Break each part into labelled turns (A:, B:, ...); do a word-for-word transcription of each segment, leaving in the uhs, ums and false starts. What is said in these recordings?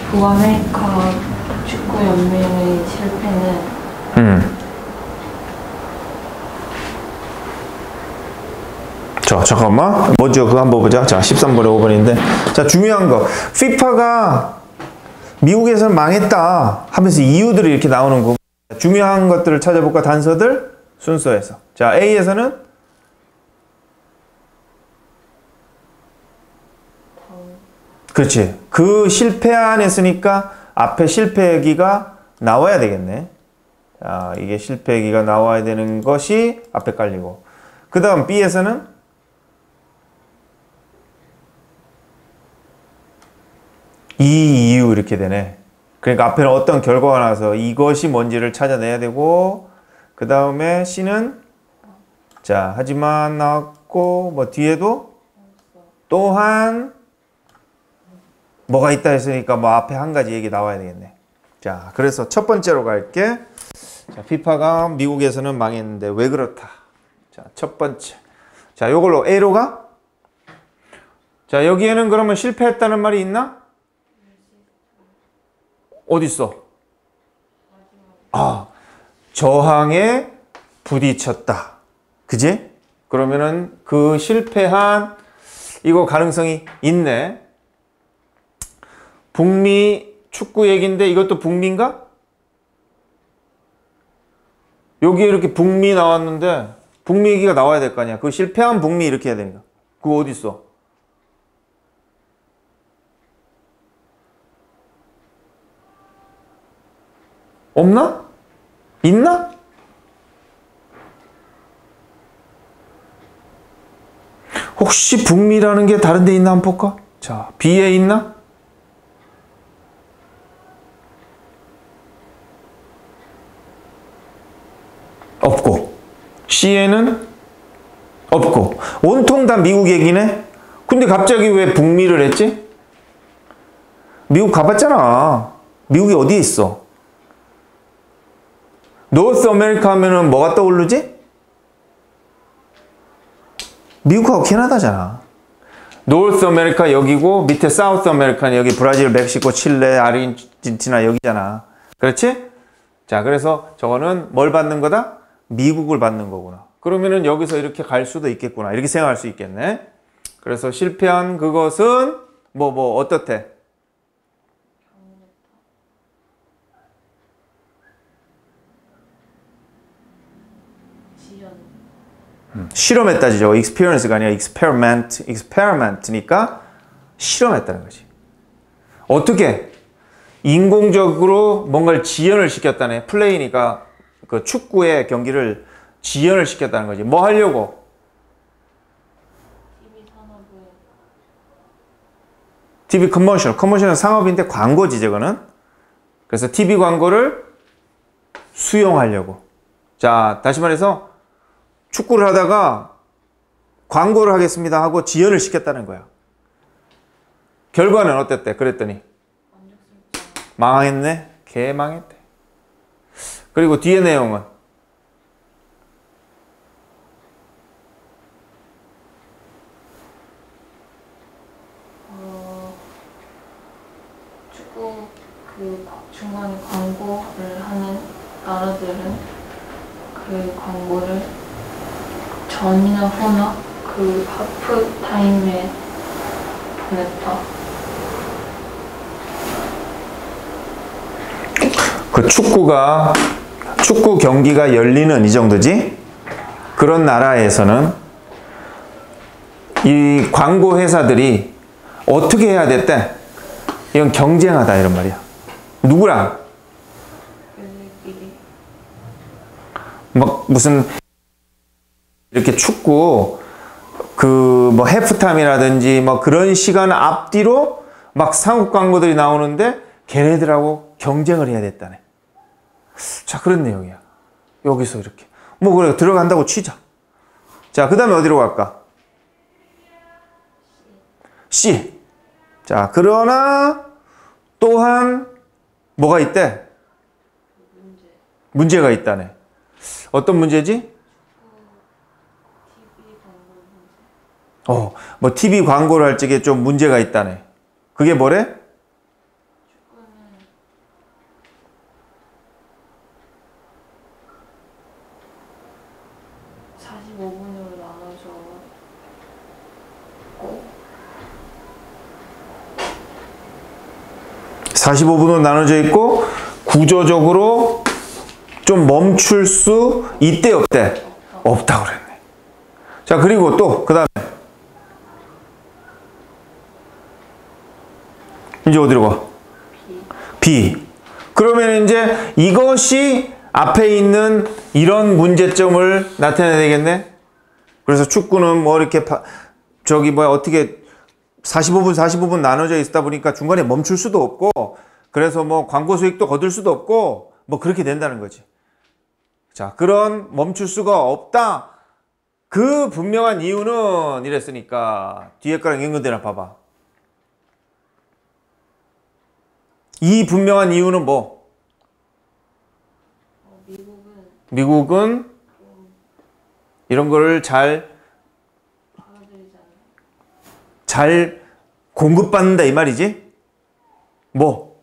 A: 북아메리카 축구연맹의 실패는
B: 음. 자, 잠깐만. 먼저 그거 한번 보자. 자, 십삼 번에 오 번인데. 자, 중요한 거. 피파가 미국에서는 망했다 하면서 이유들이 이렇게 나오는 거. 중요한 것들을 찾아볼까? 단서들 순서에서. 자, A에서는 그렇지. 그 실패 안 했으니까 앞에 실패기가 나와야 되겠네. 자, 이게 실패기가 나와야 되는 것이 앞에 깔리고. 그 다음 B에서는 이 이유 이렇게 되네. 그러니까 앞에는 어떤 결과가 나서 이것이 뭔지를 찾아내야 되고, 그 다음에 C는 자, 하지만 나왔고, 뭐 뒤에도 또한 뭐가 있다 했으니까 뭐 앞에 한 가지 얘기 나와야 되겠네. 자, 그래서 첫 번째로 갈게. 자, 피파가 미국에서는 망했는데 왜 그렇다. 자, 첫 번째. 자, 요걸로 A로 가. 자, 여기에는 그러면 실패했다는 말이 있나? 어딨어? 아, 저항에 부딪혔다. 그지? 그러면은 그 실패한 이거 가능성이 있네. 북미 축구 얘기인데 이것도 북미인가? 여기에 이렇게 북미 나왔는데 북미 얘기가 나와야 될 거 아니야. 그 실패한 북미 이렇게 해야 되니까. 그거 어딨어? 없나? 있나? 혹시 북미라는 게 다른 데 있나 한번 볼까? 자, B에 있나? 없고. C에는 없고. 온통 다 미국 얘기네? 근데 갑자기 왜 북미를 했지? 미국 가봤잖아. 미국이 어디에 있어? 노스 아메리카 하면은 뭐가 떠오르지? 미국하고 캐나다잖아. 노스 아메리카 여기고 밑에 사우스 아메리카는 여기 브라질, 멕시코, 칠레, 아르헨티나 여기잖아. 그렇지? 자, 그래서 저거는 뭘 받는 거다? 미국을 받는 거구나. 그러면은 여기서 이렇게 갈 수도 있겠구나. 이렇게 생각할 수 있겠네. 그래서 실패한 그것은 뭐 뭐 어떻대? 음, 실험했다지. 저거 experience가 아니라 experiment, experiment니까 실험했다는 거지. 어떻게? 인공적으로 뭔가를 지연을 시켰다네. 플레이니까 그 축구의 경기를 지연을 시켰다는 거지. 뭐 하려고? 티비 커머셜. 커머셜은 상업인데 광고지, 저거는. 그래서 티비 광고를 수용하려고. 자, 다시 말해서 축구를 하다가 광고를 하겠습니다 하고 지연을 시켰다는 거야. 결과는 어땠대? 그랬더니 망했네? 개망했대. 그리고 뒤에 내용은
A: 어, 축구 그 중간에 광고를 하는 나라들은 그 광고를 전이나 후나 그 하프 타임에 보냈다.
B: 그 축구가 축구 경기가 열리는 이 정도지? 그런 나라에서는 이 광고 회사들이 어떻게 해야 됐대? 이건 경쟁하다 이런 말이야. 누구랑? 막 무슨 이렇게 축구 그 뭐 해프타임이라든지 뭐 그런 시간 앞뒤로 막 상업 광고들이 나오는데 걔네들하고 경쟁을 해야 됐다네. 자, 그런 내용이야. 여기서 이렇게 뭐 그래 들어간다고 치자. 자, 그 다음에 어디로 갈까? C. 자, 그러나 또한 뭐가 있대? 문제. 문제가 있다네. 어떤 문제지? 어, 뭐 티비 광고를 할 적에 좀 문제가 있다네. 그게 뭐래? 사십오 분으로 나눠져 있고 구조적으로 좀 멈출 수 있대 없대? 없다고 그랬네. 자, 그리고 또 그 다음에 이제 어디로 가? B. 그러면 이제 이것이 앞에 있는 이런 문제점을 나타내야 되겠네. 그래서 축구는 뭐 이렇게 파, 저기 뭐야 어떻게 사십오 분 사십오 분 나눠져 있다 보니까 중간에 멈출 수도 없고, 그래서 뭐 광고 수익도 거둘 수도 없고 뭐 그렇게 된다는 거지. 자, 그런 멈출 수가 없다. 그 분명한 이유는 이랬으니까 뒤에 거랑 연결되나 봐봐. 이 분명한 이유는 뭐?
A: 어, 미국은
B: 미국은 이런 거를 잘
A: 받아들이지 않아요.
B: 잘 공급받는다 이 말이지? 뭐?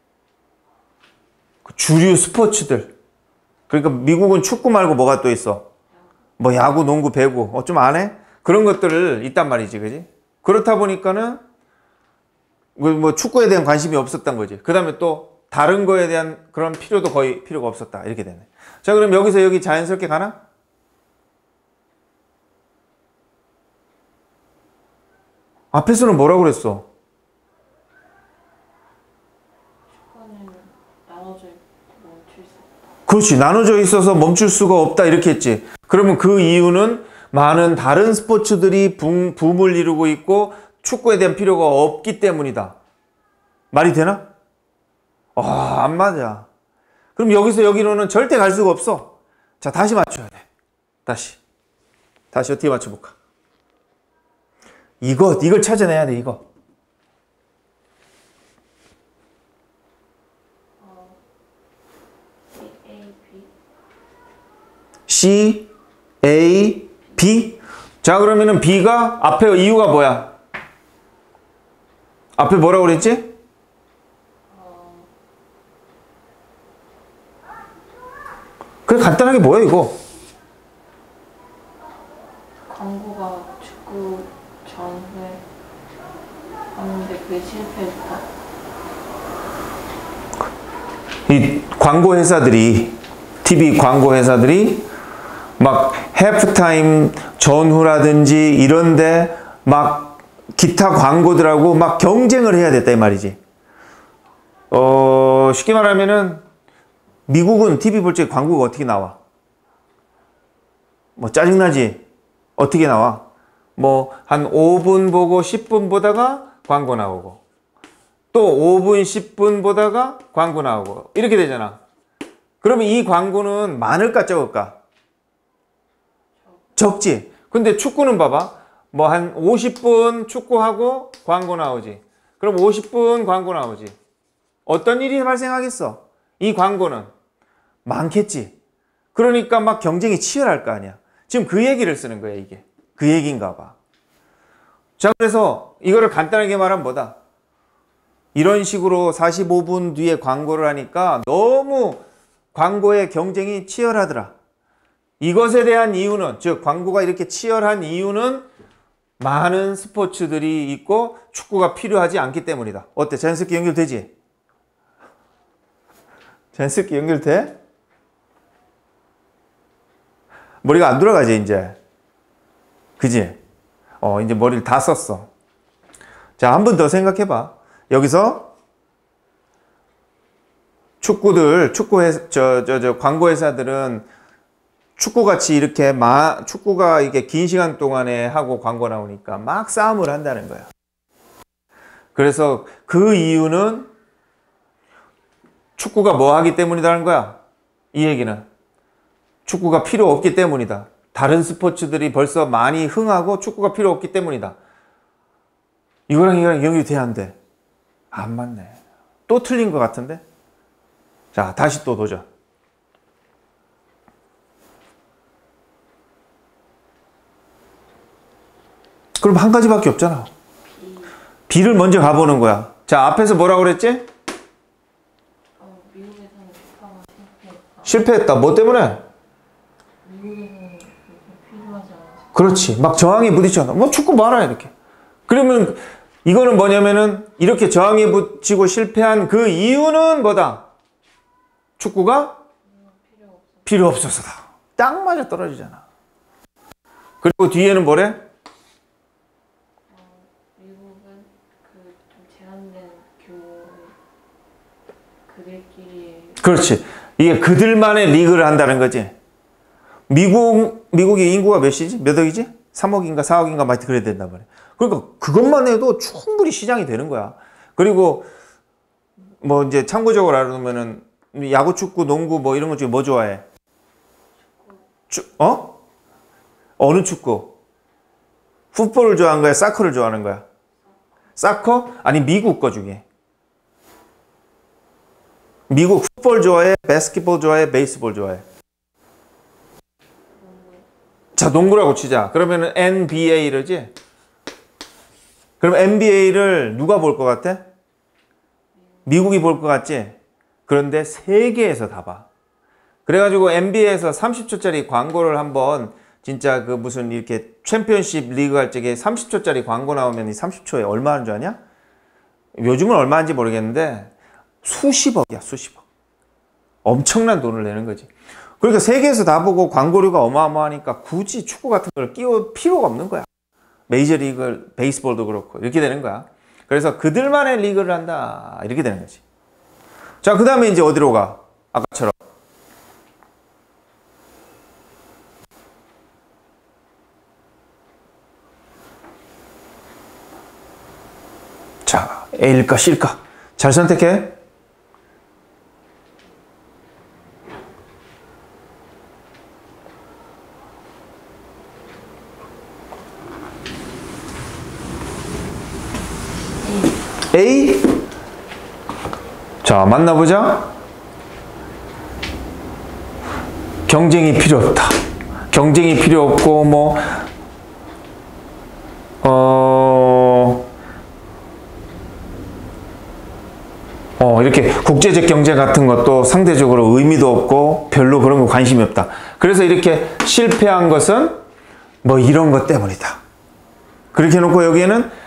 B: 주류 스포츠들. 그러니까 미국은 축구 말고 뭐가 또 있어? 뭐 야구, 농구, 배구. 어, 좀 안 해? 그런 것들을 있단 말이지, 그지? 그렇다 보니까는 뭐 축구에 대한 관심이 없었던 거지. 그 다음에 또 다른 거에 대한 그런 필요도 거의 필요가 없었다. 이렇게 되네. 자, 그럼 여기서 여기 자연스럽게 가나? 앞에서는 뭐라고 그랬어?
A: 축구는 나눠져 있고 멈출 수 없다.
B: 그렇지. 나눠져 있어서 멈출 수가 없다. 이렇게 했지. 그러면 그 이유는 많은 다른 스포츠들이 붐, 붐을 이루고 있고 축구에 대한 필요가 없기 때문이다. 말이 되나? 아, 안 맞아. 그럼 여기서 여기로는 절대 갈 수가 없어. 자, 다시 맞춰야 돼. 다시. 다시 어떻게 맞춰볼까? 이거, 이걸 찾아내야 돼, 이거.
A: 어, A, B.
B: C, A, B. 자, 그러면은 B가 앞에 이유가 뭐야? 앞에 뭐라고 그랬지?
A: 어,
B: 그래, 간단하게 뭐야, 이거?
A: 광고가 축구 전후에 하는데 그게 실패했다.
B: 이 광고 회사들이, 티비 광고 회사들이 막 해프타임 전후라든지 이런데 막 기타 광고들하고 막 경쟁을 해야 됐다 이 말이지. 어, 쉽게 말하면은 미국은 티비 볼 때 광고가 어떻게 나와? 뭐 짜증나지? 어떻게 나와? 뭐 한 오 분 보고 십 분 보다가 광고 나오고 또 오 분, 십 분 보다가 광고 나오고 이렇게 되잖아. 그러면 이 광고는 많을까 적을까? 적지. 근데 축구는 봐봐. 뭐 한 오십 분 축구하고 광고 나오지. 그럼 오십 분 광고 나오지. 어떤 일이 발생하겠어? 이 광고는 많겠지. 그러니까 막 경쟁이 치열할 거 아니야. 지금 그 얘기를 쓰는 거야, 이게. 그 얘기인가 봐. 자, 그래서 이거를 간단하게 말하면 뭐다? 이런 식으로 사십오 분 뒤에 광고를 하니까 너무 광고의 경쟁이 치열하더라. 이것에 대한 이유는, 즉 광고가 이렇게 치열한 이유는 많은 스포츠들이 있고 축구가 필요하지 않기 때문이다. 어때? 자연스럽게 연결되지? 자연스럽게 연결돼? 머리가 안 돌아가지 이제. 그지? 어, 이제 머리를 다 썼어. 자, 한 번 더 생각해봐. 여기서 축구들, 축구 회사, 저, 저, 저 광고 회사들은 축구같이 이렇게 마, 축구가 이게 긴 시간 동안에 하고 광고 나오니까 막 싸움을 한다는 거야. 그래서 그 이유는 축구가 뭐 하기 때문이라는 거야? 이 얘기는. 축구가 필요 없기 때문이다. 다른 스포츠들이 벌써 많이 흥하고 축구가 필요 없기 때문이다. 이거랑 이거랑 연결이 돼야 안 돼. 안 맞네. 또 틀린 것 같은데? 자, 다시 또 도전. 그럼 한 가지밖에 없잖아. B를 먼저 가보는 거야. 자, 앞에서 뭐라고 그랬지?
A: 어, 미국에서는 축구가 실패했다.
B: 실패했다. 뭐 때문에?
A: 미국에서는 그렇게 필요하지 않아서.
B: 그렇지. 막 저항이 부딪혀. 뭐 축구 말아 이렇게. 그러면 이거는 뭐냐면은 이렇게 저항에 붙이고 실패한 그 이유는 뭐다? 축구가
A: 필요 없어.
B: 필요 없어서다. 딱 맞아 떨어지잖아. 그리고 뒤에는 뭐래?
A: 어, 미국은 그 좀 제한된 규모의 그들끼리
B: 그렇지. 이게 그들만의 리그를 한다는 거지. 미국, 미국의 인구가 몇이지? 몇 억이지? 삼억인가 사억인가 막 그래야 된단 말이야. 그러니까 그것만 해도 충분히 시장이 되는 거야. 그리고 뭐 이제 참고적으로 알아두면은 야구, 축구, 농구 뭐 이런 것 중에 뭐 좋아해? 축, 어? 어느 축구? 풋볼을 좋아하는 거야? 사커를 좋아하는 거야? 사커? 아니 미국 거 중에. 미국 풋볼 좋아해? 바스켓볼 좋아해? 베이스볼 좋아해? 자, 농구라고 치자. 그러면은 엔비에이 이러지? 그럼 엔비에이를 누가 볼 것 같아? 미국이 볼 것 같지? 그런데 세계에서 다 봐. 그래가지고 엔비에이에서 삼십 초짜리 광고를 한번 진짜 그 무슨 이렇게 챔피언십 리그 할 적에 삼십 초짜리 광고 나오면 이 삼십 초에 얼마 하는 줄 아냐? 요즘은 얼마인지 모르겠는데 수십억이야, 수십억. 엄청난 돈을 내는 거지. 그러니까 세계에서 다 보고 광고료가 어마어마하니까 굳이 축구 같은 걸 끼울 필요가 없는 거야. 메이저리그, 베이스볼도 그렇고 이렇게 되는 거야. 그래서 그들만의 리그를 한다. 이렇게 되는 거지. 자, 그 다음에 이제 어디로 가? 아까처럼. 자, A일까 C일까? 잘 선택해. A. 자, 만나보자. 경쟁이 필요 없다. 경쟁이 필요 없고, 뭐, 어, 어, 이렇게 국제적 경쟁 같은 것도 상대적으로 의미도 없고, 별로 그런 거 관심이 없다. 그래서 이렇게 실패한 것은 뭐 이런 것 때문이다. 그렇게 해놓고 여기에는